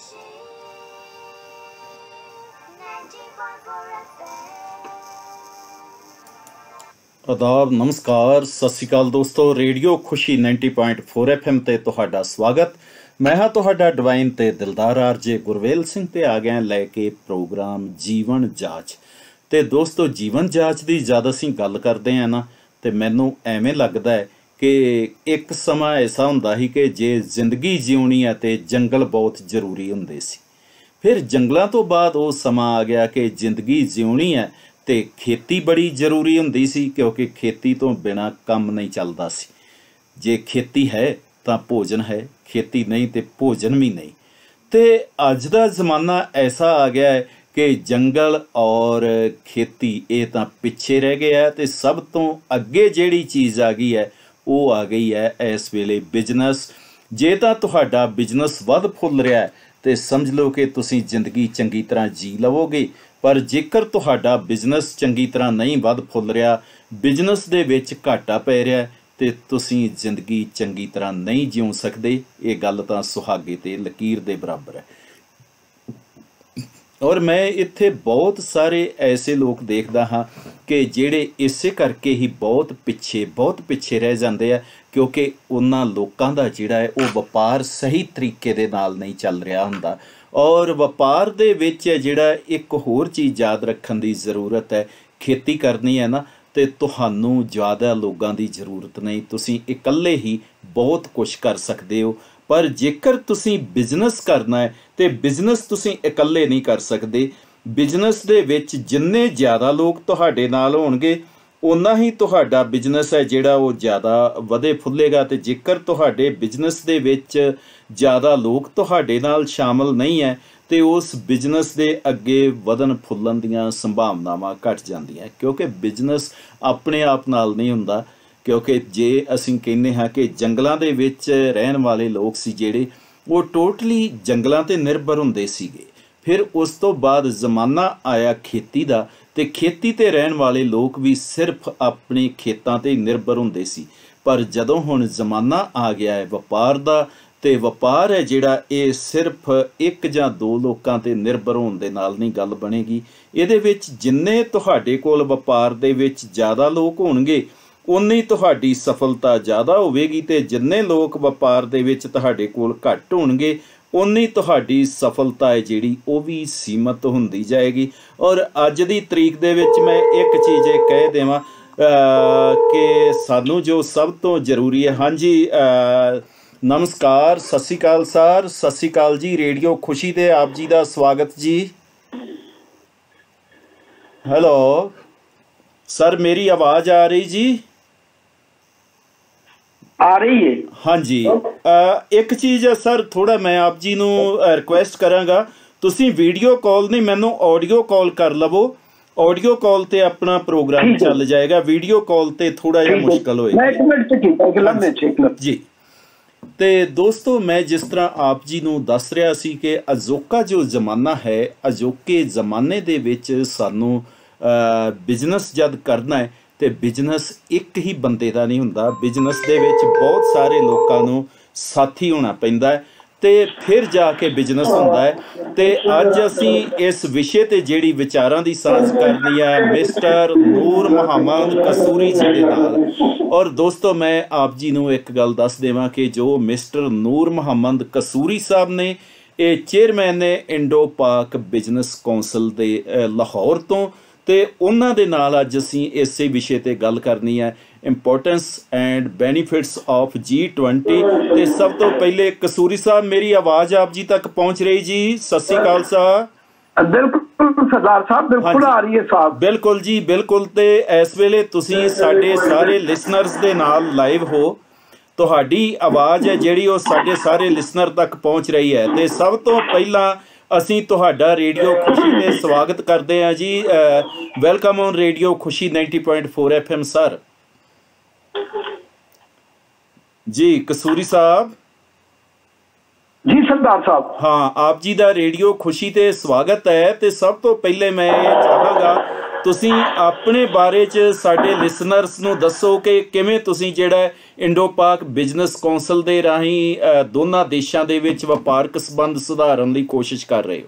आदाब नमस्कार सत श्री अकाल दोस्तों। रेडियो खुशी 90.4 FM ਤੇ ਤੁਹਾਡਾ ਸਵਾਗਤ। ਮੈਂ ਹਾਂ ਤੁਹਾਡਾ ਡਿਵਾਈਨ ਤੇ ਦਿਲਦਾਰ ਆਰਜੇ ਗੁਰਵੇਲ ਸਿੰਘ ਤੇ ਆ ਗਿਆ ਲੈ ਕੇ ਪ੍ਰੋਗਰਾਮ ਜੀਵਨ ਜਾਂਚ। ਤੇ ਦੋਸਤੋ ਜੀਵਨ ਜਾਂਚ ਦੀ ਜਦ ਅਸੀਂ ਗੱਲ ਕਰਦੇ ਹਾਂ ਨਾ ਤੇ ਮੈਨੂੰ ਐਵੇਂ ਲੱਗਦਾ ਹੈ ਕਿ ਇੱਕ ਸਮਾਂ ਐਸਾ ਹੁੰਦਾ ਸੀ ਕਿ ਜੇ ਜ਼ਿੰਦਗੀ ਜਿਉਣੀ ਹੈ ਤੇ ਜੰਗਲ ਬਹੁਤ ਜ਼ਰੂਰੀ ਹੁੰਦੇ ਸੀ। ਫਿਰ ਜੰਗਲਾਂ ਤੋਂ ਬਾਅਦ ਉਹ ਸਮਾਂ ਆ ਗਿਆ ਕਿ ਜ਼ਿੰਦਗੀ ਜਿਉਣੀ ਹੈ ਤੇ ਖੇਤੀ ਬੜੀ ਜ਼ਰੂਰੀ ਹੁੰਦੀ ਸੀ, ਕਿਉਂਕਿ ਖੇਤੀ ਤੋਂ ਬਿਨਾਂ ਕੰਮ ਨਹੀਂ ਚੱਲਦਾ ਸੀ। ਜੇ ਖੇਤੀ ਹੈ ਤਾਂ ਭੋਜਨ ਹੈ, ਖੇਤੀ ਨਹੀਂ ਤੇ ਭੋਜਨ ਵੀ ਨਹੀਂ। ਤੇ ਅੱਜ ਦਾ ਜ਼ਮਾਨਾ ਐਸਾ ਆ ਗਿਆ ਹੈ ਕਿ ਜੰਗਲ ਔਰ ਖੇਤੀ ਇਹ ਤਾਂ ਪਿੱਛੇ ਰਹਿ ਗਏ ਹੈ ਤੇ ਸਭ ਤੋਂ ਅੱਗੇ ਜਿਹੜੀ ਚੀਜ਼ ਆ ਗਈ ਹੈ ਉਹ ਆ ਗਈ ਹੈ ਇਸ ਵੇਲੇ ਬਿਜ਼ਨਸ। ਜੇ ਤਾਂ ਤੁਹਾਡਾ ਬਿਜ਼ਨਸ ਵੱਧ ਫੁੱਲ ਰਿਹਾ ਹੈ ਤੇ ਸਮਝ ਲਓ ਕਿ ਤੁਸੀਂ ਜ਼ਿੰਦਗੀ ਚੰਗੀ ਤਰ੍ਹਾਂ ਜੀ ਲਵੋਗੇ। ਪਰ ਜੇਕਰ ਤੁਹਾਡਾ ਬਿਜ਼ਨਸ ਚੰਗੀ ਤਰ੍ਹਾਂ ਨਹੀਂ ਵੱਧ ਫੁੱਲ ਰਿਹਾ, ਬਿਜ਼ਨਸ ਦੇ ਵਿੱਚ ਘਾਟਾ ਪੈ ਰਿਹਾ ਤੇ ਤੁਸੀਂ ਜ਼ਿੰਦਗੀ ਚੰਗੀ ਤਰ੍ਹਾਂ ਨਹੀਂ ਜਿਉ ਸਕਦੇ। ਇਹ ਗੱਲ ਤਾਂ ਸੁਹਾਗੇ ਤੇ ਲਕੀਰ ਦੇ ਬਰਾਬਰ ਹੈ। ਔਰ ਮੈਂ ਇੱਥੇ ਬਹੁਤ ਸਾਰੇ ਐਸੇ ਲੋਕ ਦੇਖਦਾ ਹਾਂ ਕਿ ਜਿਹੜੇ ਇਸੇ ਕਰਕੇ ਹੀ ਬਹੁਤ ਪਿੱਛੇ ਰਹਿ ਜਾਂਦੇ ਆ, ਕਿਉਂਕਿ ਉਹਨਾਂ ਲੋਕਾਂ ਦਾ ਜਿਹੜਾ ਹੈ ਉਹ ਵਪਾਰ ਸਹੀ ਤਰੀਕੇ ਦੇ ਨਾਲ ਨਹੀਂ ਚੱਲ ਰਿਹਾ ਹੁੰਦਾ। ਔਰ ਵਪਾਰ ਦੇ ਵਿੱਚ ਜਿਹੜਾ ਇੱਕ ਹੋਰ ਚੀਜ਼ ਯਾਦ ਰੱਖਣ ਦੀ ਜ਼ਰੂਰਤ ਹੈ, ਖੇਤੀ ਕਰਨੀ ਹੈ ਨਾ ਤੇ ਤੁਹਾਨੂੰ ਜ਼ਿਆਦਾ ਲੋਕਾਂ ਦੀ ਜ਼ਰੂਰਤ ਨਹੀਂ, ਤੁਸੀਂ ਇਕੱਲੇ ਹੀ ਬਹੁਤ ਕੁਛ ਕਰ ਸਕਦੇ ਹੋ। ਪਰ ਜੇਕਰ ਤੁਸੀਂ ਬਿਜ਼ਨਸ ਕਰਨਾ ਹੈ ਤੇ ਬਿਜ਼ਨਸ ਤੁਸੀਂ ਇਕੱਲੇ ਨਹੀਂ ਕਰ ਸਕਦੇ। ਬਿਜ਼ਨਸ ਦੇ ਵਿੱਚ ਜਿੰਨੇ ਜ਼ਿਆਦਾ ਲੋਕ ਤੁਹਾਡੇ ਨਾਲ ਹੋਣਗੇ ਉਨਾ ਹੀ ਤੁਹਾਡਾ ਬਿਜ਼ਨਸ ਹੈ ਜਿਹੜਾ ਉਹ ਜ਼ਿਆਦਾ ਵਧੇ ਫੁੱਲੇਗਾ। ਤੇ ਜੇਕਰ ਤੁਹਾਡੇ ਬਿਜ਼ਨਸ ਦੇ ਵਿੱਚ ਜ਼ਿਆਦਾ ਲੋਕ ਤੁਹਾਡੇ ਨਾਲ ਸ਼ਾਮਲ ਨਹੀਂ ਹੈ ਤੇ ਉਸ ਬਿਜ਼ਨਸ ਦੇ ਅੱਗੇ ਵਧਣ ਫੁੱਲਣ ਦੀਆਂ ਸੰਭਾਵਨਾਵਾਂ ਘੱਟ ਜਾਂਦੀਆਂ, ਕਿਉਂਕਿ ਬਿਜ਼ਨਸ ਆਪਣੇ ਆਪ ਨਾਲ ਨਹੀਂ ਹੁੰਦਾ। ਕਿਉਂਕਿ ਜੇ ਅਸੀਂ ਕਹਿੰਦੇ ਹਾਂ ਕਿ ਜੰਗਲਾਂ ਦੇ ਵਿੱਚ ਰਹਿਣ ਵਾਲੇ ਲੋਕ ਸੀ ਜਿਹੜੇ, ਉਹ ਟੋਟਲੀ ਜੰਗਲਾਂ 'ਤੇ ਨਿਰਭਰ ਹੁੰਦੇ ਸੀਗੇ। ਫਿਰ ਉਸ ਤੋਂ ਬਾਅਦ ਜ਼ਮਾਨਾ ਆਇਆ ਖੇਤੀ ਦਾ ਤੇ ਖੇਤੀ 'ਤੇ ਰਹਿਣ ਵਾਲੇ ਲੋਕ ਵੀ ਸਿਰਫ ਆਪਣੇ ਖੇਤਾਂ 'ਤੇ ਨਿਰਭਰ ਹੁੰਦੇ ਸੀ। ਪਰ ਜਦੋਂ ਹੁਣ ਜ਼ਮਾਨਾ ਆ ਗਿਆ ਹੈ ਵਪਾਰ ਦਾ, ਤੇ ਵਪਾਰ ਹੈ ਜਿਹੜਾ ਇਹ ਸਿਰਫ ਇੱਕ ਜਾਂ ਦੋ ਲੋਕਾਂ 'ਤੇ ਨਿਰਭਰ ਹੋਣ ਦੇ ਨਾਲ ਨਹੀਂ ਗੱਲ ਬਣੇਗੀ। ਇਹਦੇ ਵਿੱਚ ਜਿੰਨੇ ਤੁਹਾਡੇ ਕੋਲ ਵਪਾਰ ਦੇ ਵਿੱਚ ਜ਼ਿਆਦਾ ਲੋਕ ਹੋਣਗੇ ਉਨੀ ਤੁਹਾਡੀ ਸਫਲਤਾ ਜ਼ਿਆਦਾ ਹੋਵੇਗੀ, ਤੇ ਜਿੰਨੇ ਲੋਕ ਵਪਾਰ ਦੇ ਵਿੱਚ ਤੁਹਾਡੇ ਕੋਲ ਘੱਟ ਹੋਣਗੇ ਉਨੀ ਤੁਹਾਡੀ ਸਫਲਤਾ ਹੈ ਜਿਹੜੀ ਉਹ ਵੀ ਸੀਮਤ ਹੁੰਦੀ ਜਾਏਗੀ। ਔਰ ਅੱਜ ਦੀ ਤਰੀਕ ਦੇ ਵਿੱਚ ਮੈਂ ਇੱਕ ਚੀਜ਼ ਇਹ ਕਹਿ ਦੇਵਾਂ ਕਿ ਸਾਨੂੰ ਜੋ ਸਭ ਤੋਂ ਜ਼ਰੂਰੀ ਹੈ। ਹਾਂਜੀ ਨਮਸਕਾਰ, ਸਤਿ ਸ਼੍ਰੀ ਅਕਾਲ ਸਰ। ਸਤਿ ਸ਼੍ਰੀ ਅਕਾਲ ਜੀ। ਰੇਡੀਓ ਖੁਸ਼ੀ ਦੇ ਆਪ ਜੀ ਦਾ ਸਵਾਗਤ ਜੀ। ਹੈਲੋ ਸਰ, ਮੇਰੀ ਆਵਾਜ਼ ਆ ਰਹੀ ਜੀ? ਆ ਰਹੀ ਹੈ। ਹਾਂਜੀ ਇੱਕ ਚੀਜ਼ ਹੈ ਸਰ, ਥੋੜਾ ਮੈਂ ਆਪ ਜੀ ਨੂੰ ਰਿਕੁਐਸਟ ਕਰਾਂਗਾ, ਤੁਸੀਂ ਵੀਡੀਓ ਕਾਲ ਨਹੀਂ ਮੈਨੂੰ ਆਡੀਓ ਕਾਲ ਕਰ ਲਵੋ। ਆਡੀਓ ਕਾਲ ਤੇ ਆਪਣਾ ਪ੍ਰੋਗਰਾਮ ਚੱਲ ਜਾਏਗਾ, ਵੀਡੀਓ ਕਾਲ ਤੇ ਥੋੜਾ ਜਿਹਾ ਮੁਸ਼ਕਲ ਹੋਏਗਾ ਜੀ। ਤੇ ਦੋਸਤੋ ਮੈਂ ਜਿਸ ਤਰ੍ਹਾਂ ਆਪ ਜੀ ਨੂੰ ਦੱਸ ਰਿਹਾ ਸੀ ਕਿ ਅਜੋਕਾ ਜੋ ਜ਼ਮਾਨਾ ਹੈ, ਅਜੋਕੇ ਜ਼ਮਾਨੇ ਦੇ ਵਿੱਚ ਸਾਨੂੰ ਬਿਜ਼ਨਸ ਜਦ ਕਰਨਾ ਹੈ ਤੇ ਬਿਜ਼ਨਸ ਇੱਕ ਹੀ ਬੰਦੇ ਦਾ ਨਹੀਂ ਹੁੰਦਾ। ਬਿਜ਼ਨਸ ਦੇ ਵਿੱਚ ਬਹੁਤ ਸਾਰੇ ਲੋਕਾਂ ਨੂੰ ਸਾਥੀ ਹੋਣਾ ਪੈਂਦਾ ਹੈ ਤੇ ਫਿਰ ਜਾ ਕੇ ਬਿਜ਼ਨਸ ਹੁੰਦਾ ਹੈ। ਤੇ ਅੱਜ ਅਸੀਂ ਇਸ ਵਿਸ਼ੇ ਤੇ ਜਿਹੜੀ ਵਿਚਾਰਾਂ ਦੀ ਸਾਂਝ ਕਰਨੀ ਹੈ ਮਿਸਟਰ ਨੂਰ ਮੁਹੰਮਦ ਕਸੂਰੀ ਜੀ ਦੇ ਨਾਲ। ਔਰ ਦੋਸਤੋ ਮੈਂ ਆਪ ਜੀ ਨੂੰ ਇੱਕ ਗੱਲ ਦੱਸ ਦੇਵਾਂ ਕਿ ਜੋ ਮਿਸਟਰ ਨੂਰ ਮੁਹੰਮਦ ਕਸੂਰੀ ਸਾਹਿਬ ਨੇ, ਇਹ ਚੇਅਰਮੈਨ ਨੇ ਇੰਡੋ ਪਾਕ ਬਿਜ਼ਨਸ ਕੌਂਸਲ ਦੇ ਲਾਹੌਰ ਤੋਂ, ਤੇ ਉਹਨਾਂ ਦੇ ਨਾਲ ਅੱਜ ਅਸੀਂ ਇਸੇ ਵਿਸ਼ੇ ਤੇ ਗੱਲ ਕਰਨੀ ਹੈ, importance and benefits of G20। ਤੇ ਸਭ ਤੋਂ ਪਹਿਲੇ ਕਸੂਰੀ ਸਾਹਿਬ, ਮੇਰੀ ਆਵਾਜ਼ ਆਪ ਜੀ ਤੱਕ ਪਹੁੰਚ ਰਹੀ ਜੀ? ਸਤਿ ਸ਼੍ਰੀ ਅਕਾਲ ਸਾਹਿਬ। ਬਿਲਕੁਲ ਸਰਦਾਰ ਸਾਹਿਬ, ਬਿਲਕੁਲ ਆ ਰਹੀ ਹੈ ਸਾਹਿਬ। ਬਿਲਕੁਲ ਜੀ ਬਿਲਕੁਲ। ਤੇ ਇਸ ਵੇਲੇ ਤੁਸੀਂ ਸਾਡੇ ਸਾਰੇ ਲਿਸਨਰਸ ਦੇ ਨਾਲ ਲਾਈਵ ਹੋ, ਤੁਹਾਡੀ ਆਵਾਜ਼ ਹੈ ਜਿਹੜੀ ਉਹ ਸਾਡੇ ਸਾਰੇ ਲਿਸਨਰ ਤੱਕ ਪਹੁੰਚ ਰਹੀ ਹੈ। ਤੇ ਸਭ ਤੋਂ ਪਹਿਲਾਂ ਅਸੀਂ ਤੁਹਾਡਾ ਰੇਡੀਓ ਖੁਸ਼ੀ ਤੇ ਸਵਾਗਤ ਕਰਦੇ ਹਾਂ ਜੀ। ਵੈਲਕਮ ਔਨ ਰੇਡੀਓ ਖੁਸ਼ੀ 90.4 FM ਸਰ। ਜੀ ਕਸੂਰੀ ਸਾਹਿਬ। ਜੀ ਸਰਦਾਰ ਸਾਹਿਬ। ਹਾਂ, ਆਪ ਜੀ ਦਾ ਰੇਡੀਓ ਖੁਸ਼ੀ ਤੇ ਸਵਾਗਤ ਹੈ। ਤੇ ਸਭ ਤੋਂ ਪਹਿਲੇ ਮੈਂ ਇਹ ਚਾਹਾਂਗਾ ਤੁਸੀਂ ਆਪਣੇ ਬਾਰੇ 'ਚ ਸਾਡੇ ਲਿਸਨਰਸ ਨੂੰ ਦੱਸੋ ਕਿ ਕਿਵੇਂ ਤੁਸੀਂ ਜਿਹੜਾ ਇੰਡੋ ਪਾਕ ਬਿਜ਼ਨਸ ਕੌਂਸਲ ਦੇ ਰਾਹੀਂ ਦੋਨਾਂ ਦੇਸ਼ਾਂ ਦੇ ਵਿੱਚ ਵਪਾਰਕ ਸੰਬੰਧ ਸੁਧਾਰਨ ਲਈ ਕੋਸ਼ਿਸ਼ ਕਰ ਰਹੇ ਹੋ।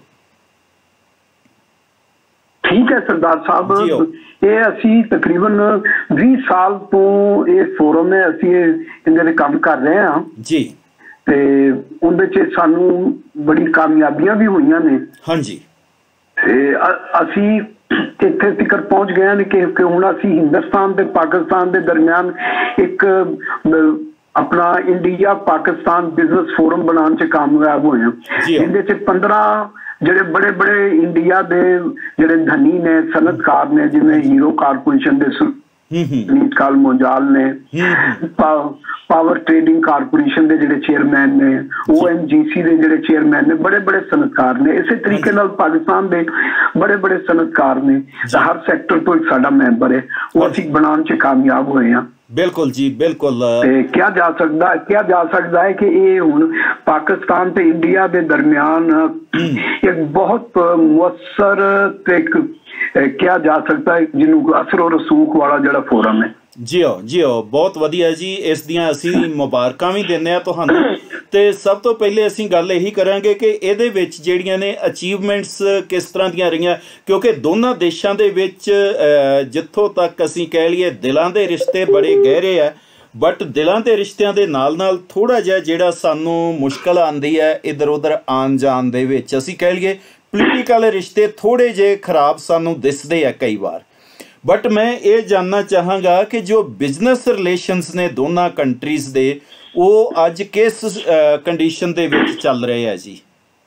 ठीक है सरदार साहब, ये असी तकरीबन 20 साल तो ये फोरम है असी इन्हें काम कर रहे हैं जी, ते उनदे च सानू बड़ी कामयाबियां भी हुई ने। हाँ जी, ते असी इत्थे तक पहुंच गए हैं कि हुण असी हिंदुस्तान ते पाकिस्तान दे दरमियान एक अपना इंडिया पाकिस्तान बिजनेस फोरम बनाने च कामयाब होए हैं। इहदे च 15 ਜਿਹੜੇ बड़े बड़े इंडिया के ਜਿਹੜੇ धनी ने सनतकार ने, जिवें हीरो कारपोरेशन के सुनीत काल मोजाल ने, पावर ट्रेडिंग कारपोरेशन के ਜਿਹੜੇ चेयरमैन ने, ONGC के ਜਿਹੜੇ चेयरमैन ने, बड़े बड़े सनतकार ने। इस तरीके नाल पाकिस्तान के बड़े बड़े सनतकार ने, हर सैक्टर तो एक साडा मैंबर है, वो असीं बनाने च कामयाब होए हैं। बिल्कुल जी, बिल्कुल। क्या जा सकता है कि ये हुण पाकिस्तान ते इंडिया के दरमियान एक बहुत मुअस्सर क्या जा सकता है जिन्होंने असर और रसूख वाला जिहड़ा फोरम है। जियो बहुत वधिया जी, इस दियां असीं मुबारकां भी दिंदे आ तुहानूं। ते सब तो पहले असीं गल यही करांगे कि इहदे विच जिहड़ियां ने अचीवमेंट्स किस तरह दियां रहियां, क्योंकि दोनों देशां दे विच जिੱਥੋਂ तक असीं कह लईए दिलां दे रिश्ते बड़े गहरे है, बट दिलां दे रिश्तिਆਂ ਦੇ ਨਾਲ थोड़ा जिहा ਜਿਹੜਾ ਸਾਨੂੰ मुश्किल आंदी है इधर उधर आन जान दे विच, असीं कह लईए पोलीटिकल रिश्ते थोड़े जे खराब सानू दिसदे आ कई बार। बट मैं ये जानना चाहांगा कि जो बिजनेस रिलेशनस ने दोनों कंट्रीज दे, वो अज किस कंडीशन दे विच चल रहे हैं जी?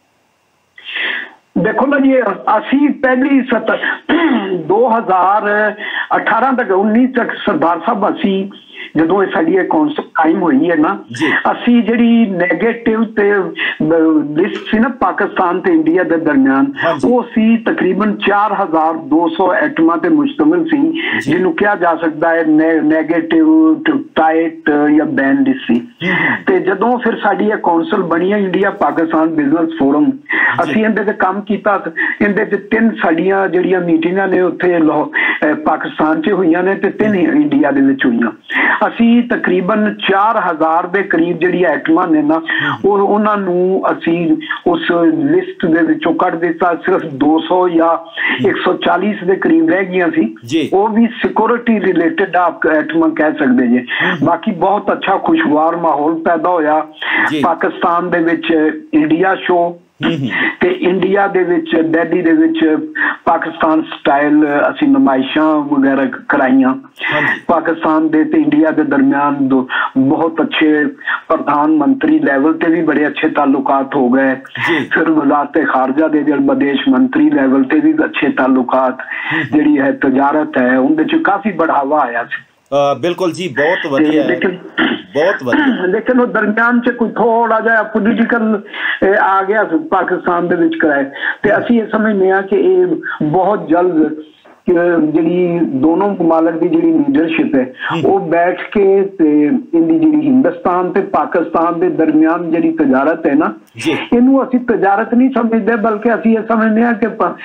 देखो ना जी, असी पहली 2018 तक 19 तक सरदार साहब असी ਜਦੋਂ ਸਾਡੀ ਇਹ ਕੌਂਸਲ ਕਾਇਮ ਹੋਈ ਹੈ ਨਾ, ਅਸੀਂ ਜਿਹੜੀ ਨੈਗੇਟਿਵ ਤੇ ਲਿਸਟ ਸੀ ਨਾ ਪਾਕਿਸਤਾਨ ਤੇ ਇੰਡੀਆ ਦੇ ਦਰਮਿਆਨ, ਉਹ ਸੀ ਤਕਰੀਬਨ 4200 ਐਟਮਾਂ ਤੇ ਮੁਸ਼ਤਮਿਲ ਸੀ, ਜਿਹਨੂੰ ਕਿਹਾ ਜਾ ਸਕਦਾ ਹੈ ਨੈਗੇਟਿਵ ਟਾਈਟ ਜਾਂ ਬੈਨ ਲਿਸਟ ਸੀ। ਤੇ ਜਦੋਂ ਫਿਰ ਸਾਡੀ ਇਹ ਕੌਂਸਲ ਬਣੀ ਹੈ ਇੰਡੀਆ ਪਾਕਿਸਤਾਨ ਬਿਜ਼ਨਸ ਫੋਰਮ, ਅਸੀਂ ਇਹਦੇ ਤੇ ਕੰਮ ਕੀਤਾ। ਇਹਦੇ ਚ 3 ਸਾਡੀਆਂ ਜਿਹੜੀਆਂ ਮੀਟਿੰਗਾਂ ਨੇ ਉੱਥੇ ਪਾਕਿਸਤਾਨ 'ਚ ਹੋਈਆਂ ਨੇ ਤੇ 3 ਇੰਡੀਆ ਦੇ ਵਿੱਚ ਹੋਈਆਂ। ਅਸੀਂ ਤਕਰੀਬਨ 4000 ਦੇ ਕਰੀਬ ਜਿਹੜੀ ਆਈਟਮਾਂ ਨੇ ਨਾ, ਉਹਨਾਂ ਨੂੰ ਅਸੀਂ ਉਸ ਲਿਸਟ ਦੇ ਵਿੱਚੋਂ ਕੱਢ ਦਿੱਤਾ। ਸਿਰਫ 200 ਜਾਂ 140 ਦੇ ਕਰੀਬ ਰਹਿ ਗਈਆਂ ਸੀ, ਉਹ ਵੀ ਸਿਕਿਉਰਿਟੀ ਰਿਲੇਟਡ ਆਈਟਮਾਂ ਕਹਿ ਸਕਦੇ ਜੇ। ਬਾਕੀ ਬਹੁਤ ਅੱਛਾ ਖੁਸ਼ਗਵਾਰ ਮਾਹੌਲ ਪੈਦਾ ਹੋਇਆ ਪਾਕਿਸਤਾਨ ਦੇ ਵਿੱਚ। ਇੰਡੀਆ ਸ਼ੋ ਤੇ ਇੰਡੀਆ ਦੇ ਵਿੱਚ ਦਿੱਲੀ ਦੇ ਵਿੱਚ ਪਾਕਿਸਤਾਨ ਸਟਾਈਲ ਅਸੀਂ ਨੁਮਾਇਸ਼ਾਂ ਵਗੈਰਾ ਕਰਾਈਆਂ। ਪਾਕਿਸਤਾਨ ਦੇ ਤੇ ਇੰਡੀਆ ਦੇ ਦਰਮਿਆਨ ਬਹੁਤ ਅੱਛੇ ਪ੍ਰਧਾਨ ਮੰਤਰੀ ਲੈਵਲ ਤੇ ਵੀ ਬੜੇ ਅੱਛੇ ਤਾਲੁਕਾਤ ਹੋ ਗਏ। ਫਿਰ ਵਜ਼ਾਰਤ ਖਾਰਜਾ ਦੇ ਜਿਹੜੇ ਵਿਦੇਸ਼ ਮੰਤਰੀ ਲੈਵਲ ਤੇ ਵੀ ਅੱਛੇ ਤਾਲੁਕਾਤ, ਜਿਹੜੀ ਹੈ ਤਜਾਰਤ ਹੈ, ਉਹਦੇ ਚ ਕਾਫੀ बढ़ावा आया ਸੀ। बिल्कुल जी, बहुत वधिया है, बहुत वधिया। लेकिन वो दरम्यान च कोई थोड़ा जिहा पोलीटिकल आ गया पाकिस्तान दे विच कराए, ते असीं ये समझने आ कि ये बहुत जल्द ਜਿਹੜੀ ਦੋਨੋਂ ਮਮਾਲਕ ਦੀ ਜਿਹੜੀ ਲੀਡਰਸ਼ਿਪ ਹੈ, ਉਹ ਬੈਠ ਕੇ ਤੇ ਇਹਦੀ ਜਿਹੜੀ ਹਿੰਦੁਸਤਾਨ ਤੇ ਪਾਕਿਸਤਾਨ ਦੇ ਦਰਮਿਆਨ ਜਿਹੜੀ ਤਜਾਰਤ ਹੈ ਨਾ, ਇਹਨੂੰ ਅਸੀਂ ਤਜਾਰਤ ਨਹੀਂ ਸਮਝਦੇ, ਬਲਕਿ ਅਸੀਂ ਇਹ ਸਮਝਦੇ ਹਾਂ ਕਿ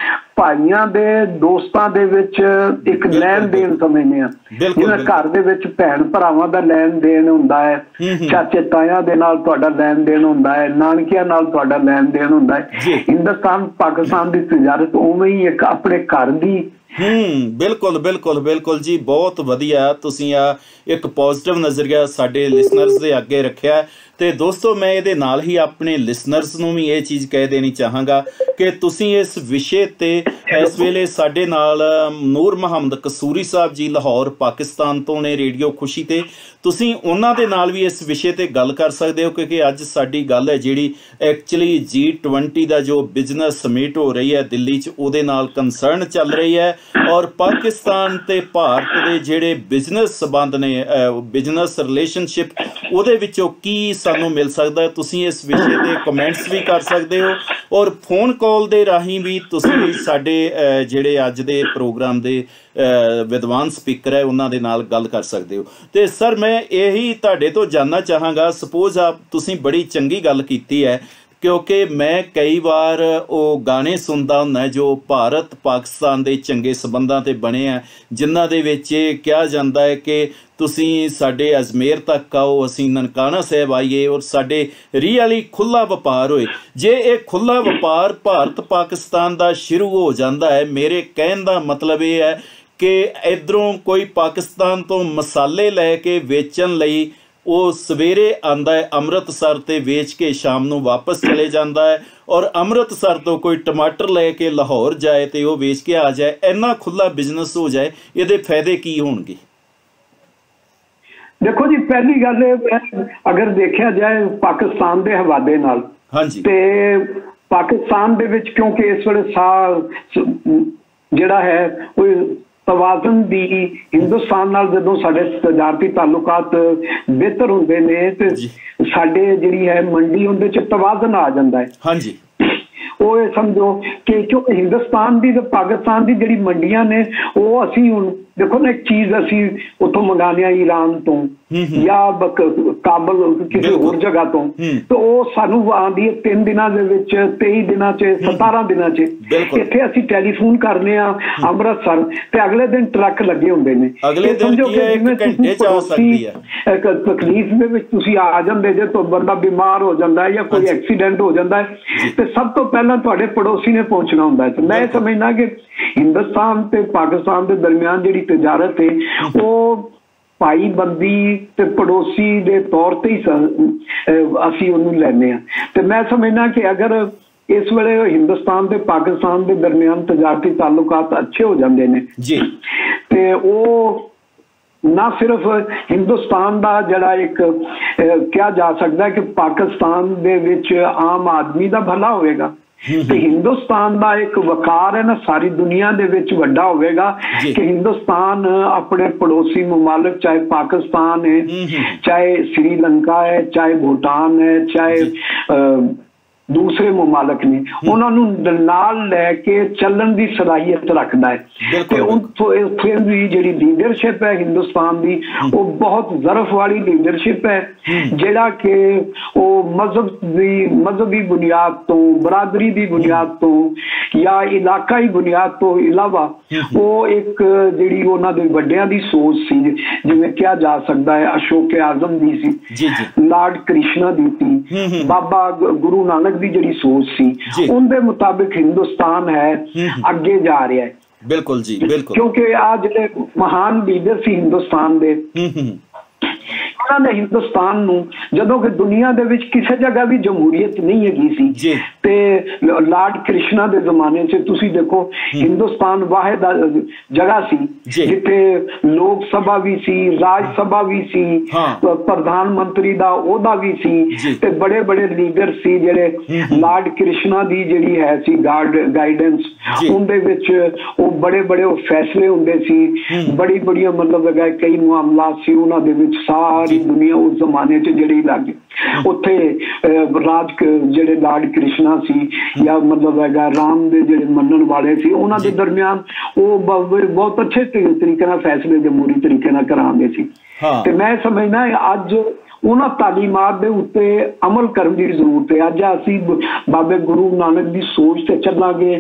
ਭਾਈਆਂ ਦੇ ਦੋਸਤਾਂ ਦੇ ਵਿੱਚ ਇੱਕ ਲੈਣ ਦੇਣ ਸਮਝਦੇ ਹਾਂ। ਜਿਵੇਂ ਘਰ ਦੇ ਵਿੱਚ ਭੈਣ ਭਰਾਵਾਂ ਦਾ ਲੈਣ ਦੇਣ ਹੁੰਦਾ ਹੈ, ਚਾਚੇ ਤਾਇਆਂ ਦੇ ਨਾਲ ਤੁਹਾਡਾ ਲੈਣ ਦੇਣ ਹੁੰਦਾ ਹੈ, ਨਾਨਕਿਆਂ ਨਾਲ ਤੁਹਾਡਾ ਲੈਣ ਦੇਣ ਹੁੰਦਾ ਹੈ। ਹਿੰਦੁਸਤਾਨ ਪਾਕਿਸਤਾਨ ਦੀ ਤਜਾਰਤ ਉਵੇਂ ਹੀ ਇੱਕ ਆਪਣੇ ਘਰ ਦੀ। बिल्कुल बिल्कुल बिल्कुल जी, बहुत वधिया। तुसीं आ एक पॉजिटिव नज़रिया साडे लिसनर्स दे अगे रखिया। तो दोस्तों, मैं ये नाल ही अपने लिसनर्स नूं भी ये चीज़ कह देनी चाहांगा कि तुसीं इस विषय ते इस वेले साडे नाल नूर मुहम्मद कसूरी साहब जी लाहौर पाकिस्तान तो ने रेडियो खुशी ते, तुसीं उन्हां दे नाल भी इस विषय ते गल कर सकते हो, क्योंकि अज साडी गल है जिहड़ी एक्चुअली G20 का जो बिजनेस समिट हो रही है दिल्ली च, उहदे नाल कंसर्न चल रही है। और पाकिस्तान ते भारत दे जिहड़े बिजनेस संबंध ने, बिजनेस रिलेशनशिप, उहदे विचों की सानू मिल सकता है। तुसीं इस विषय ते कमेंट्स भी कर सकते हो, और फोन कॉल दे राही भी तुसीं साडे जिहड़े अज दे प्रोग्राम दे विद्वान स्पीकर है उन्हां दे नाल गल कर सकते हो। तो सर, मैं यही तुहाडे तो जानना चाहांगा, सपोज आप तुसीं बड़ी चंगी गल कीती है क्योंकि मैं कई बार वो गाने सुनता हूं जो भारत पाकिस्तान के चंगे संबंधों ते बने हैं, जिन्हां दे विच कहा जाता है कि तुसीं साडे अजमेर तक आओ, असीं ननकाना साहब आइए और साडे रियली खुला वपार होए। जे ये खुला वपार भारत पाकिस्तान का शुरू हो जाता है, मेरे कहण दा मतलब ये है कि इधरों कोई पाकिस्तान तो मसाले लैके वेचण लई वो सवेरे आंदा है अमृतसर ते वेच के शाम नूं वापस चले जाता है, और अमृतसर तो कोई टमाटर लैके लाहौर जाए तो वो वेच के आ जाए। इन्ना खुला बिजनेस हो जाए, ये फायदे की होणगे? देखो जी, पहली गल अगर देखा जाए पाकिस्तान के हवाले नाल, हाँ जी, ते पाकिस्तान दे विच क्योंकि इस वेले जिहड़ा है तवाजन दी हिंदुस्तान नाल जदों साडे तजारती ताल्लुकात बेहतर हुंदे ने ते साडे जिहड़ी है मंडी उहदे च तवाजन आ जांदा है। हाँ जी, वो समझो कि क्यों हिंदुस्तान की ते पाकिस्तान की जिहड़ी मंडियां ने वो असीं हुण देखो ना, एक चीज असीं उत्थों मंगाने ईरान तो या काबल किसी होर जगह तो वो सानू आंदी है 3 दिनां दे विच, 23 दिनां च, 17 दिनां च। इत्थे असीं टेलीफोन करने आ अमृतसर ते अगले दिन ट्रक लगे हुंदे ने, अगले दिन की है 1 घंटे च आ सकदी है। एक तकलीफ दे विच तुसीं आ जांदे जे तो बंदा बीमार हो जांदा है या कोई एक्सीडेंट हो जांदा है ते सब तो पहला तुहाडे पड़ोसी ने पहुंचना हुंदा है। मैं समझना कि हिंदुस्तान ते पाकिस्तान के दरमियान जिहड़ी तजारत है वो भाईबंदी ते पड़ोसी दे तौर ते ही असीं उहनूं लैंदे आ। ते मैं समझना कि अगर इस वेले हिंदुस्तान ते पाकिस्तान के दरमियान तजारती ताल्लुकात अच्छे हो जाते हैं जी, ते वो ना सिर्फ हिंदुस्तान का जड़ा एक क्या जा सकता है कि पाकिस्तान दे विच आम आदमी का भला होएगा, ते हिंदुस्तान का एक वकार है ना सारी दुनिया दे विच वड्डा होवेगा कि हिंदुस्तान अपने पड़ोसी ममालिक, चाहे पाकिस्तान है, चाहे श्रीलंका है, चाहे भूटान है, चाहे दूसरे मुमालक ने, उन्होंने नाल लैके चलन की सलाहियत रखता है। फिर भी जी लीडरशिप है हिंदुस्तान की वो बहुत ज़रफ वाली लीडरशिप है, जिहड़ा कि वो मजहबी बुनियाद तो, बरादरी की बुनियाद तो या इलाकाई बुनियाद तो इलावा वो एक जिहड़ी उन्हां दे वड्डियां दी सोच सी, जिवें कहा जा सकता है अशोक आजम दी सी, लॉर्ड कृष्णा दी सी, बाबा गुरु नानक दी जिहड़ी सोच सी, उनके मुताबिक हिंदुस्तान है अगे जा रहा है। बिल्कुल जी, बिल्कुल, क्योंकि आज जिहड़े महान लीडर सी हिंदुस्तान दे, उन्होंने हिंदुस्तान नूं जदों कि दुनिया दे विच किसी जगह भी जमहूरीयत नहीं हैगी सी ते लॉर्ड कृष्णा दे जमाने से तुसी देखो हिंदुस्तान वाहिद जगह सी जिथे लोक सभा भी सी, राज सभा भी सी, प्रधानमंत्री दा ओहदा भी सी ते बड़े बड़े लीडर सी जिहड़े लॉर्ड कृष्णा दी जिहड़ी है सी गाइडेंस उनदे विच वो बड़े बड़े फैसले हुंदे सी, बड़ी बड़ी मतलब कई मामलात सी उन्हां दे विच सारी दुनिया उस जमाने च जिहड़ी लग उत्थे राज जिहड़े लॉर्ड कृष्णा सी या मतलब राम दे जिहड़े मनण वाले सी उन्हां दे दरमियान वो बहुत अच्छे तरीके नाल फैसले जमहूरी तरीके नाल करांदे सी। ते मैं समझना अज उन्हां तालीमात दे उत्ते अमल करन दी जरूरत है। अज असीं बाबे गुरु नानक दी सोच ते चलांगे,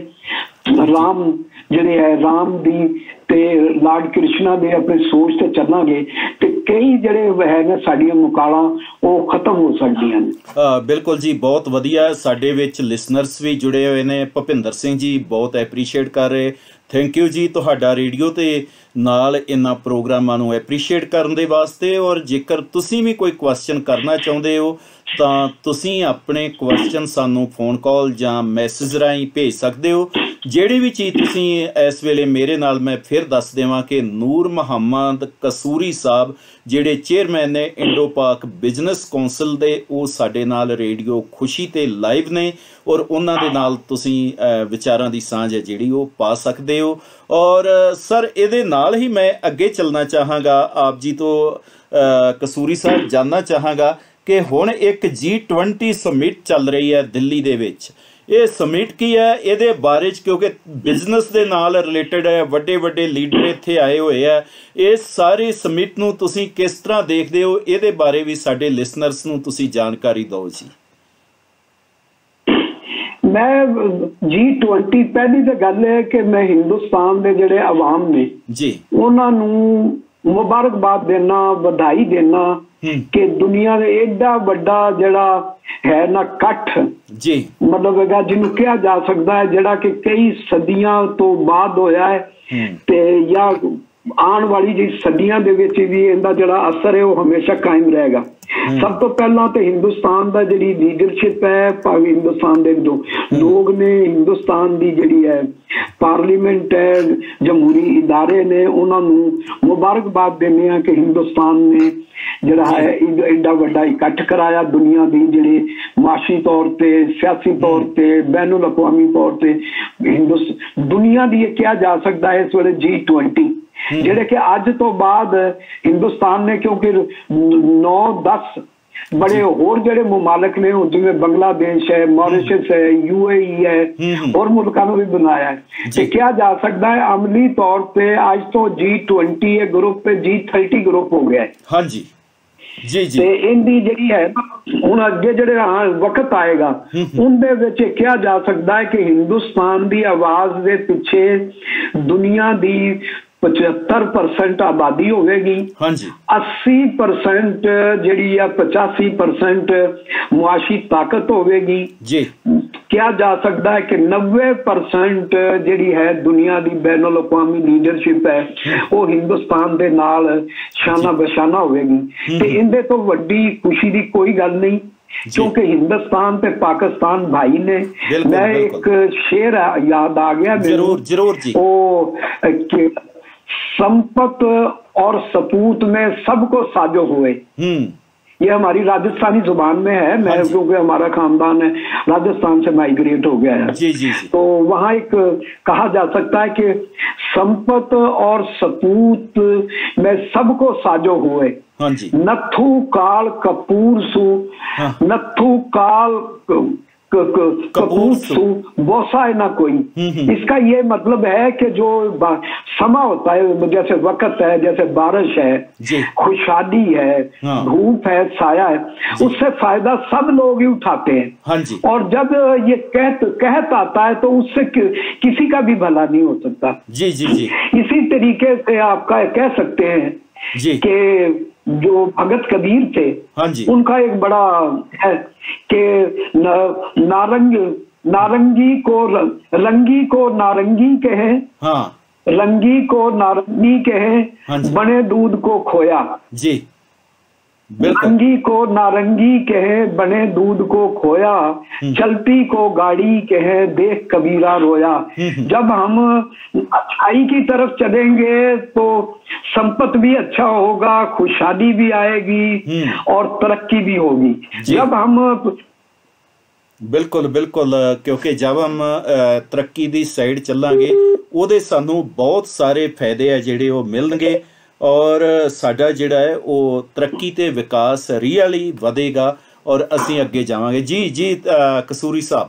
राम जिहड़े है राम दी ते लॉर्ड कृष्णा दे अपने सोच ते चलांगे ते कई जिहड़े है ना साडियां मुकालां वो खत्म हो सकदियां ने। बिल्कुल जी, बहुत वधिया। साडे विच लिसनर्स भी जुड़े हुए ने, भुपिंदर सिंह जी बहुत एप्रीशिएट कर रहे, थैंक यू जी तुहाडा रेडियो ते नाल इन्हां प्रोग्रामां नूं एप्रीशिएट करन दे वास्ते। और जेकर तुसीं भी कोई क्वेश्चन करना चाहुंदे हो तां तुसीं अपने क्वेश्चन सानूं फोन कॉल जां मैसेज राहीं भेज सकदे हो। ਜਿਹੜੀ भी चीज़ तुसीं इस वेले मेरे नाल मैं फिर दस देवां कि नूर मुहम्मद कसूरी साहब ਜਿਹੜੇ चेयरमैन ने इंडो पाक बिजनेस कौंसल ਦੇ ਉਹ ਸਾਡੇ ਨਾਲ ਰੇਡੀਓ ਖੁਸ਼ੀ ਤੇ ਲਾਈਵ ਨੇ ਔਰ ਉਹਨਾਂ ਦੇ ਨਾਲ ਤੁਸੀਂ ਵਿਚਾਰਾਂ ਦੀ ਸਾਂਝ ਹੈ ਜਿਹੜੀ ਉਹ ਪਾ ਸਕਦੇ ਹੋ। ਔਰ ਸਰ ਇਹਦੇ ਨਾਲ ਹੀ ਮੈਂ ਅੱਗੇ ਚੱਲਣਾ ਚਾਹਾਂਗਾ ਆਪ ਜੀ ਤੋਂ ਕਸੂਰੀ ਸਾਹਿਬ ਜਾਨਣਾ ਚਾਹਾਂਗਾ ਕਿ ਹੁਣ ਇੱਕ G20 ਸਮਿਟ ਚੱਲ ਰਹੀ ਹੈ ਦਿੱਲੀ ਦੇ ਵਿੱਚ। ਇਹ ਸਮਿਟ ਕੀ ਹੈ ਇਹਦੇ ਬਾਰੇ 'ਚ ਕਿਉਂਕਿ ਬਿਜ਼ਨਸ ਦੇ ਨਾਲ ਰਿਲੇਟਡ ਹੈ, ਵੱਡੇ ਵੱਡੇ ਲੀਡਰ ਇੱਥੇ ਆਏ ਹੋਏ ਆ। ਇਸ ਸਾਰੇ ਸਮਿਟ ਨੂੰ ਤੁਸੀਂ ਕਿਸ ਤਰ੍ਹਾਂ ਦੇਖਦੇ ਹੋ, ਇਹਦੇ ਬਾਰੇ ਵੀ ਸਾਡੇ ਲਿਸਨਰਸ ਨੂੰ ਤੁਸੀਂ ਜਾਣਕਾਰੀ ਦਿਓ ਜੀ। मैं G20 पहली तो गल है कि मैं हिंदुस्तान के जिहड़े अवाम ने जी उन्होंने मुबारकबाद देना, बधाई देना कि दुनिया में एडा बड़ा जड़ा है ना कट्ठ जी, मतलब है जिन्हों कहा जा सकता है जड़ा कि कई सदियां तो बाद होया है ते या आने वाली जी सदियां दे विच भी इहदा जड़ा असर है वो हमेशा कायम रहेगा। सब तो पहला तो हिंदुस्तान दा जिहड़ी लीडरशिप है, भावी हिंदुस्तान दे लोग ने, हिंदुस्तान दी जिहड़ी है पार्लीमेंट है, जमहूरी इदारे ने, उन्होंने मुबारकबाद देने हैं कि हिंदुस्तान ने जड़ा है एडा वड्डा इकट्ठ कराया दुनिया की जिहड़ी माशी तौर पे, सियासी तौर पे, बैनुल अक़वामी तौर पे दुनिया की कहा जा सकता है इस वेले G20 जेडे कि अज तो बाद हिंदुस्तान ने क्योंकि 9-10 बड़े होर जेडे मुमालिक ने जिवें बांग्लादेश है, मॉरिशस है, UAE है और मुल्कों को भी बनाया है तो क्या जा सकता है अमली तौर पे आज तो G20 ग्रुप पे G30 ग्रुप हो गया है। हाँ जी जी जी, इनकी जिहड़ी है हुण अगे जिहड़े वक्त आएगा उनदे विच कहा जा सकता है कि हिंदुस्तान की आवाज दे पिछे दुनिया की 75% आबादी होगी, 80% जिहड़ी है 85% मुआशी ताकत होगी जी। क्या जा सकता है कि 90% जिहड़ी है दुनिया की बैनुल अक़वामी लीडरशिप है वो हिंदुस्तान दे नाल शाना बशाना होगी ते इहदे तो वड्डी खुशी की कोई गल नहीं क्योंकि हिंदुस्तान ते पाकिस्तान भाई ने। मैं एक शेर याद आ गया जरूर जरूर जी, ओ संपत और सपूत में सबको साजो हुए, ये हमारी राजस्थानी जुबान में है। मैं क्योंकि हमारा खानदान है राजस्थान से माइग्रेट हो गया है जी जी जी। तो वहाँ एक कहा जा सकता है कि संपत और सपूत में सबको साजो हुए, हाँ जी। नथु काल कपूर सु, नथु काल कपूर सु बोसा ना कोई। इसका ये मतलब है कि जो समा होता है जैसे वक्त है, जैसे बारिश है, खुशहाली है, धूप है, साया है, उससे फायदा सब लोग ही उठाते हैं। हाँ जी। और जब ये कहत आता है तो उससे किसी का भी भला नहीं हो सकता। जी जी जी। इसी तरीके से आपका कह सकते हैं कि जो भगत कबीर थे, हाँ जी, उनका एक बड़ा है कि नारंगी को नारंगी कहे, हाँ, रंगी को नारंगी कहे, हाँ, बने दूध को खोया जी, रंगी को नारंगी कहे, बने दूध को खोया, चलती को गाड़ी कहे, देख कबीरा रोया। जब हम अच्छाई की तरफ चलेंगे तो संपत भी अच्छा होगा, खुशहाली भी आएगी और तरक्की भी होगी। जब हम बिल्कुल बिल्कुल, क्योंकि जब हम तरक्की दी साइड चलांगे ਉਹਦੇ ਸਾਨੂੰ बहुत सारे फायदे है ਜਿਹੜੇ ਉਹ ਮਿਲਣਗੇ और साडा जिहड़ा है वो तरक्की ते विकास रियली वधेगा और असीं अगे जावांगे। जी जी कसूरी साहब,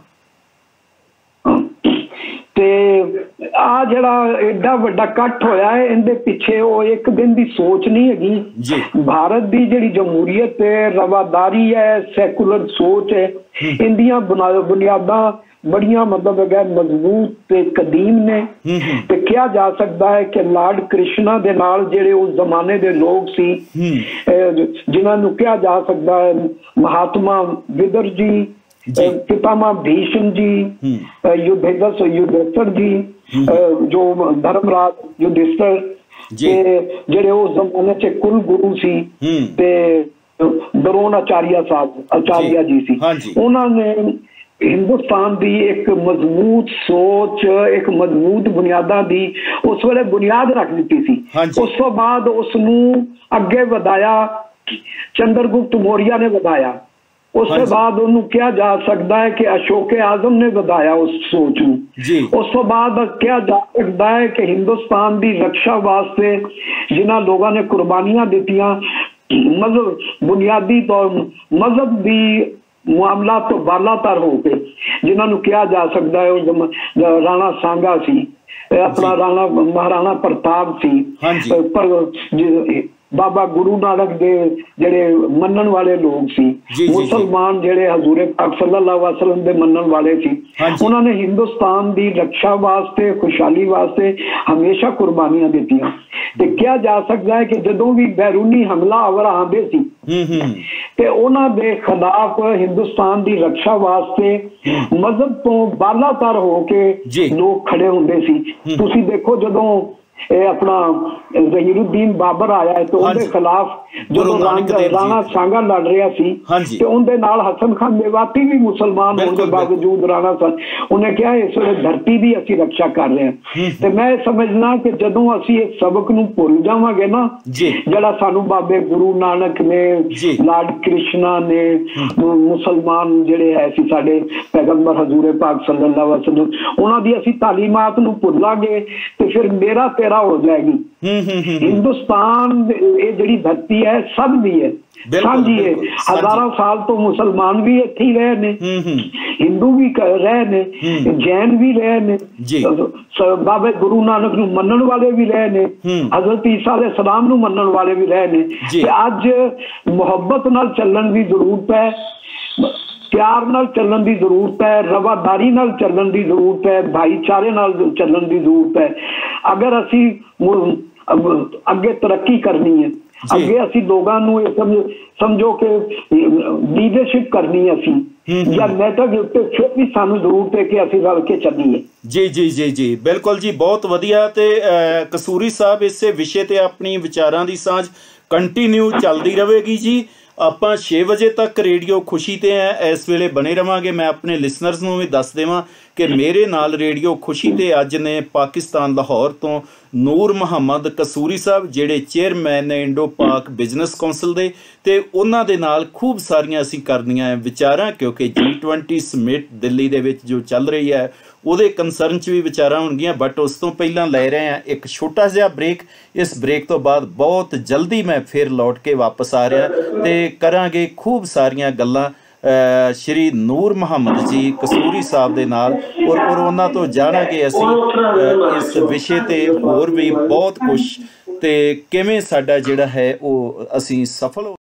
ते आ जिहड़ा एडा वड्डा इकट्ठ होया है इहदे पिछे वो एक दिन दी सोच नहीं हैगी। भारत दी जिहड़ी जमहूरीयत है, रवादारी है, सैकुलर सोच है, इंदियां बुनियादां बड़ियां मतलब है मजबूत ते कदीम ने। ते क्या जा सकता है कि लॉर्ड कृष्णा दे नाल जिहड़े उस जमाने दे लोग सी जिन्हां नूं क्या जा सकता है महात्मा विदुर जी, पितामह भीष्म जी, युधिष्ठिर जी, जो धर्मराज युधिष्ठिर जेड़े उस जमाने च कुल गुरु सी ते द्रोण आचार्य जी सी। उन्होंने हिंदुस्तान की एक मजबूत सोच, एक मजबूत बुनियादा दी उस वेले बुनियाद रख दी सी। उस तो बाद उसनू अगे वधाया चंद्रगुप्त मौर्य ने वधाया, उसके बाद उन्होंने क्या जा सकता है कि अशोक आजम ने वधाया उस सोच नूं। उस तो बाद क्या जा सकता है कि हिंदुस्तान की रक्षा वास्ते जिन्हां लोगों ने कुर्बानियां दित्तियां, मजहब बुनियादी तौर मजहब भी मामला तो बालातर हो गए, जिन्होंने क्या जा सकता है राणा सांगा सी, अपना राणा महाराणा प्रताप सी, पर बाबा गुरु नानक दे जेड़े मनन वाले लोग सी, मुसलमान जेड़े हजूरे पाक सल्लल्लाहु अलैहि वसल्लम दे मनन वाले सी, उन्होंने हिंदुस्तान दी रक्षा वास्ते खुशहाली वास्ते हमेशा कुर्बानियां दित्तियां। ते क्या जा सकता है कि जदों भी बैरूनी हमलावर आंदे सी ते उन्हां दे खिलाफ हिंदुस्तान दी रक्षा वास्ते मजहब तो बालातर होके लोग खड़े हुंदे सी। तुसी देखो जदों अपना ज़हीरुद्दीन बाबर आया है तो उनके खिलाफ जो राणा सांगा लड़ रहा सी ते उनके नाल हसन खान मेवाती भी मुसलमान होने के बावजूद राणा सन उन्हें क्या इस वे धरती की असी रक्षा कर रहे हैं। ते मैं समझना कि जदों असी इस सबक नूं भुल जावांगे ना जिहड़ा सानू बाबे गुरु नानक ने लॉर्ड कृष्णा ने मुसलमान जिहड़े है सी साडे पैगंबर हजूरे पाक सल्लल्लाहु अलैहि वसल्लम उन्हां दी असी तालीमात नूं भुलांगे ते फिर मेरा तेरा हो जाएगी। हिंदुस्तान ये जिहड़ी धरती है सब दी है, साझी है। हजारों साल तो मुसलमान भी इत्थे ही रहे ने, हिंदू भी रहे ने, जैन भी रहे ने, बाबे गुरु नानक नूं मनन वाले भी रहे ने, हजरत ईसा अलैहि सलाम नूं मनन वाले भी रहे ने। ते अज मुहब्बत नाल चलण दी जरूरत है, प्यार नाल चलन की जरूरत है, रवादारी नाल चलन की जरूरत है, भाईचारे नाल चलन की जरूरत है। अगर असी अगे तरक्की करनी है, अगे असी लोगों नूं समझो कि लीडरशिप करनी है असी या नेता के उत्ते फिर भी सानू जरूरत है कि असी रल के चलीए। जी जी जी जी बिल्कुल जी, बहुत वधिया। ते कसूरी साहब इसे विषय ते अपनी विचारां दी सांझ कंटिन्यू चलती रहेगी जी। ਆਪਾਂ 6 ਵਜੇ ਤੱਕ ਰੇਡੀਓ ਖੁਸ਼ੀ ਤੇ ਹੈ, ਇਸ ਵੇਲੇ ਬਣੇ ਰਵਾਂਗੇ। ਮੈਂ ਆਪਣੇ ਲਿਸਨਰਸ ਨੂੰ ਵੀ ਦੱਸ ਦੇਵਾਂ ਕਿ ਮੇਰੇ ਨਾਲ ਰੇਡੀਓ ਖੁਸ਼ੀ ਤੇ ਅੱਜ ਨੇ ਪਾਕਿਸਤਾਨ ਲਾਹੌਰ ਤੋਂ ਨੂਰ ਮੁਹੰਮਦ ਕਸੂਰੀ ਸਾਹਿਬ ਜਿਹੜੇ ਚੇਅਰਮੈਨ ਨੇ ਇੰਡੋ ਪਾਕ ਬਿਜ਼ਨਸ ਕੌਂਸਲ ਦੇ, ਤੇ ਉਹਨਾਂ ਦੇ ਨਾਲ ਖੂਬ ਸਾਰੀਆਂ ਅਸੀਂ ਕਰਨੀਆਂ ਵਿਚਾਰਾਂ ਕਿਉਂਕਿ G20 ਸਮਿਟ ਦਿੱਲੀ ਦੇ ਵਿੱਚ ਜੋ ਚੱਲ ਰਹੀ ਹੈ ਉਹਦੇ ਕੰਸਰਨ 'ਚ ਵੀ ਵਿਚਾਰਾਂ ਹੋਣਗੀਆਂ। ਬਟ ਉਸ ਤੋਂ ਪਹਿਲਾਂ ਲੈ ਰਹੇ ਹਾਂ ਇੱਕ ਛੋਟਾ ਜਿਹਾ ਬ੍ਰੇਕ। ਇਸ ਬ੍ਰੇਕ ਤੋਂ ਬਾਅਦ ਬਹੁਤ ਜਲਦੀ ਮੈਂ ਫਿਰ ਲੌਟ ਕੇ ਵਾਪਸ ਆ ਰਿਹਾ ਤੇ ਕਰਾਂਗੇ ਖੂਬ ਸਾਰੀਆਂ ਗੱਲਾਂ ਸ਼੍ਰੀ ਨੂਰ ਮੁਹੰਮਦ ਜੀ ਕਸੂਰੀ ਸਾਹਿਬ ਦੇ ਨਾਲ ਔਰ ਉਹਨਾਂ ਤੋਂ ਜਾਣਾਂਗੇ ਅਸੀਂ ਇਸ ਵਿਸ਼ੇ ਤੇ ਹੋਰ ਵੀ ਬਹੁਤ ਕੁਛ ਤੇ ਕਿਵੇਂ ਸਾਡਾ ਜਿਹੜਾ ਹੈ ਉਹ ਅਸੀਂ ਸਫਲ